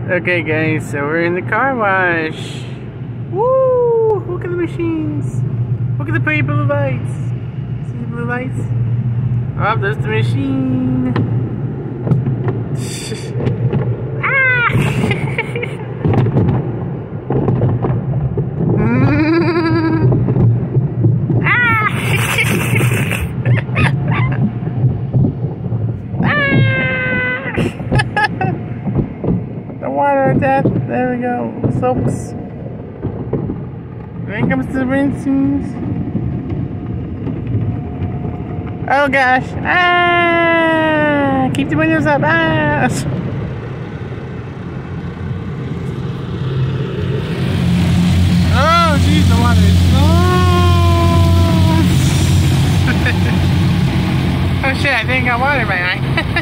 Okay guys, so we're in the car wash. Woo! Look at the machines. Look at the pretty blue lights. See the blue lights? Oh, there's the machine. Ah! The water of death. There we go. Soaps. Then comes the rinsings. Oh gosh. Ah! Keep the windows up. Ah! Oh jeez, the water is. Oh! Oh shit, I think I got water in my eye.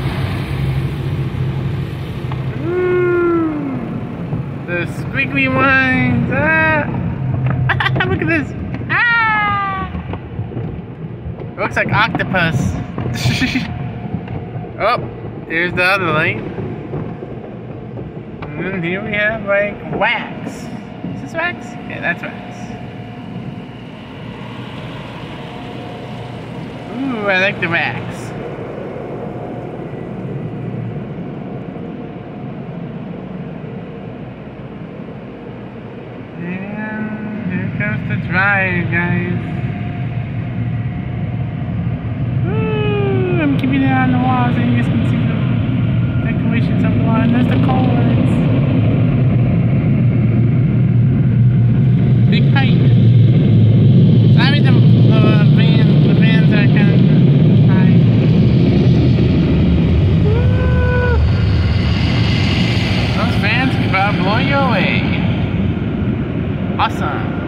The squiggly ones. Ah! Look at this. Ah! It looks like octopus. Oh, here's the other light. And then here we have like wax. Is this wax? Yeah, that's wax. Ooh, I like the wax. Comes the dryer, guys. Woo! I'm keeping it on the wall so you guys can see the decorations of the wall. And there's the cords. Big pipe. Sorry, the vans are kind of high. Woo! Those vans can about blow you away. Awesome.